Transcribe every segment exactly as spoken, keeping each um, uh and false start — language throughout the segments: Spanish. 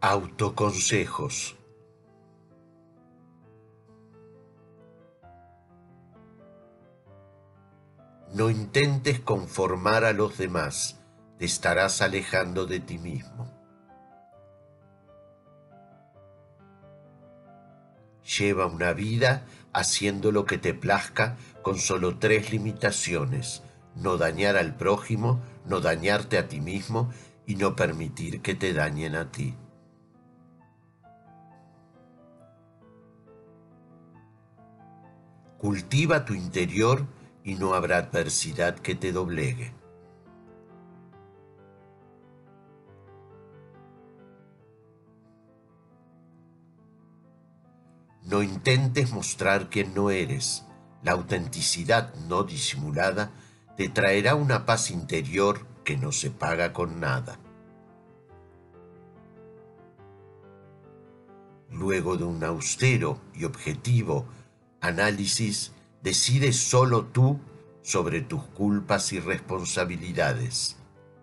Autoconsejos. No intentes conformar a los demás, te estarás alejando de ti mismo. Lleva una vida haciendo lo que te plazca con solo tres limitaciones: no dañar al prójimo, no dañarte a ti mismo y no permitir que te dañen a ti. Cultiva tu interior y no habrá adversidad que te doblegue. No intentes mostrar quién no eres. La autenticidad no disimulada te traerá una paz interior que no se paga con nada. Luego de un austero y objetivo análisis, decides solo tú sobre tus culpas y responsabilidades.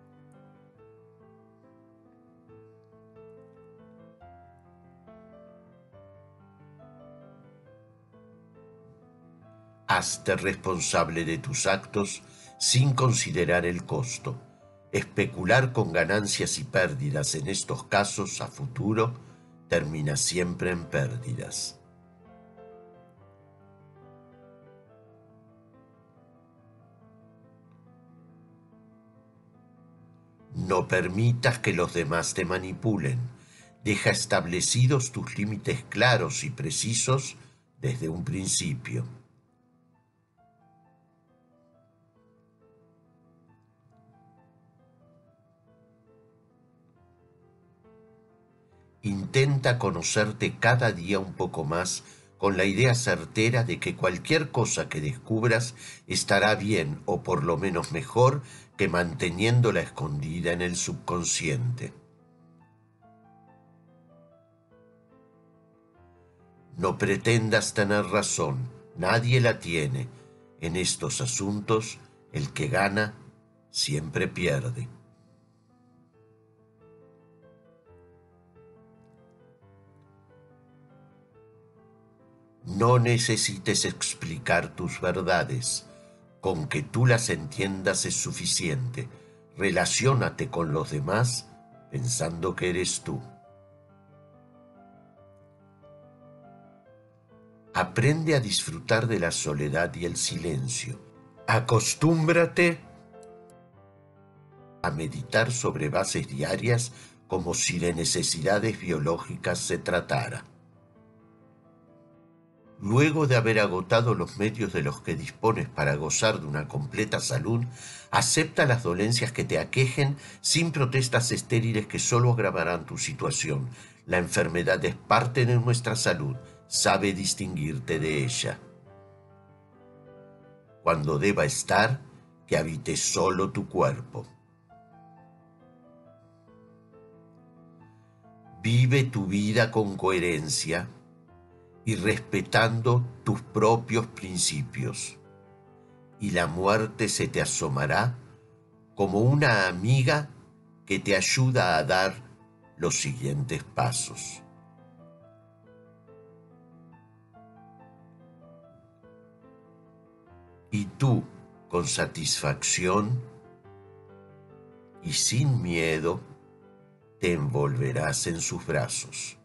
Hazte responsable de tus actos sin considerar el costo. Especular con ganancias y pérdidas en estos casos a futuro termina siempre en pérdidas. No permitas que los demás te manipulen. Deja establecidos tus límites claros y precisos desde un principio. Intenta conocerte cada día un poco más con la idea certera de que cualquier cosa que descubras estará bien o por lo menos mejor que manteniéndola escondida en el subconsciente. No pretendas tener razón, nadie la tiene. En estos asuntos, el que gana siempre pierde. No necesites explicar tus verdades. Con que tú las entiendas es suficiente. Relaciónate con los demás pensando que eres tú. Aprende a disfrutar de la soledad y el silencio. Acostúmbrate a meditar sobre bases diarias como si de necesidades biológicas se tratara. Luego de haber agotado los medios de los que dispones para gozar de una completa salud, acepta las dolencias que te aquejen sin protestas estériles que solo agravarán tu situación. La enfermedad es parte de nuestra salud, sabe distinguirte de ella. Cuando deba estar, que habite solo tu cuerpo. Vive tu vida con coherencia y respetando tus propios principios, y la muerte se te asomará como una amiga que te ayuda a dar los siguientes pasos. Y tú, con satisfacción y sin miedo, te envolverás en sus brazos.